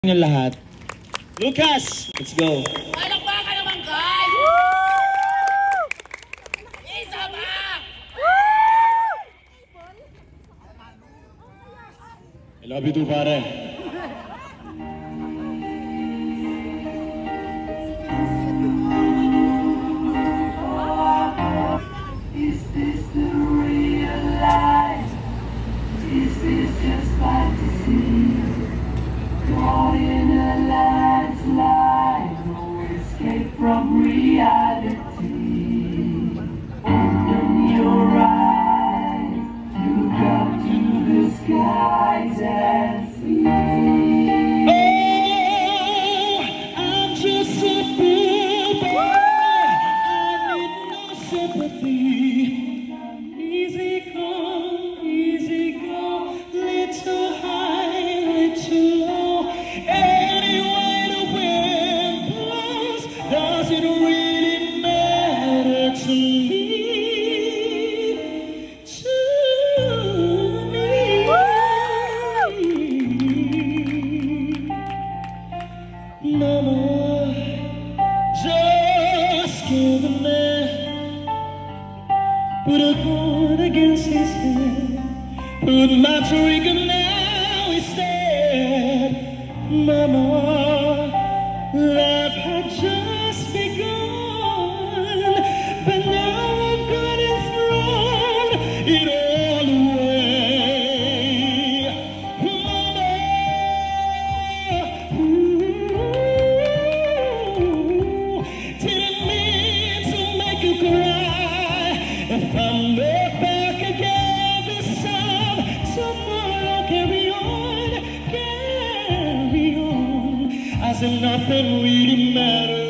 Yung lahat. Lucas, let's go. Palakpakan naman, guys! Isa ba? I love you too, pare. Is this the real life? Is this just fantasy? Caught in a landslide, no escape from reality. Open your eyes, look up to the skies and see. Oh, I'm just a poor boy. I need no sympathy. Easy go, little high, little low. Anyway the wind blows, does it really matter to me? Mama, just give a man, put a gun against his head, put my trigger now instead. Mama, life had just begun, but now I've got and thrown it all away. Mama, didn't mean to make you cry. If I'm not back again this time, tomorrow carry on, as if nothing really matters.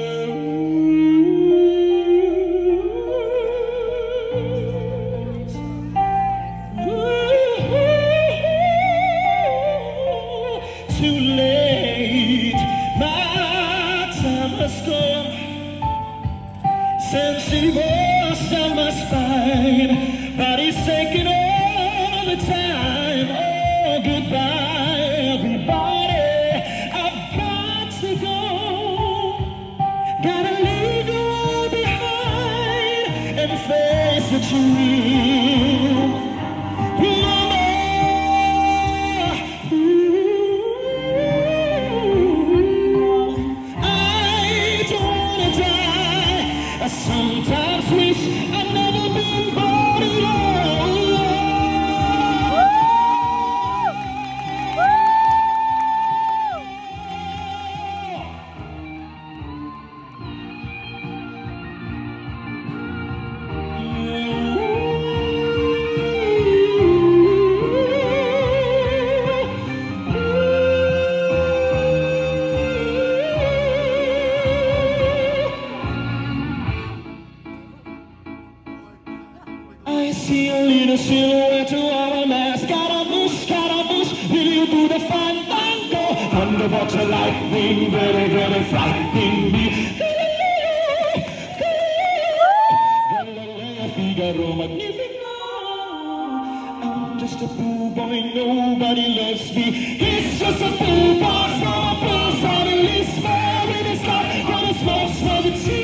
Too late, my time has come. Sensitive voice down my spine, body's taking all the time. Oh, goodbye, everybody. I've got to go. Gotta leave you all behind and face the truth. Mama, I don't wanna die. I sometimes wish I'd never been born at I see a little silhouette to our mask. Scaramouche, will you do the fandango? Thunderbolts are lightning, very, very frightening me. Galileo, Figaro, Magnifico. I'm just a poor boy, nobody loves me. He's just a poor boy from a poor family, small in his life, but it's most for the tea.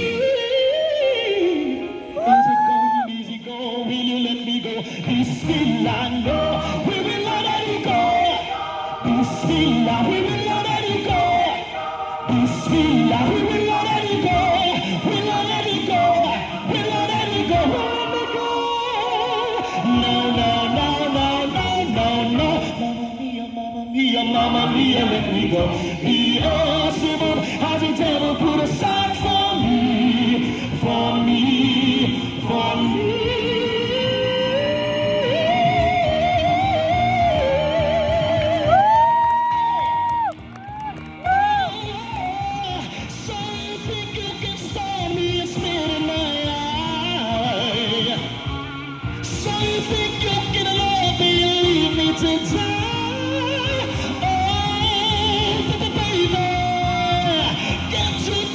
Easy go, will you let me go? Bismillah, no, we will not let you go. Bismillah, we will not let you go. Bismillah, we will not let you go. We'll not let you go. We'll not let you go. We'll let me go. No, no, no, no, no, no, no. Mamma mia, let me go. Beelzebub has a devil put aside for me, for me, for me. So you think you can stone me and spit in my eye? So you think you can love me and leave me to die? Oh, baby, get to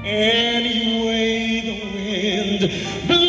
Anyway, the wind blows.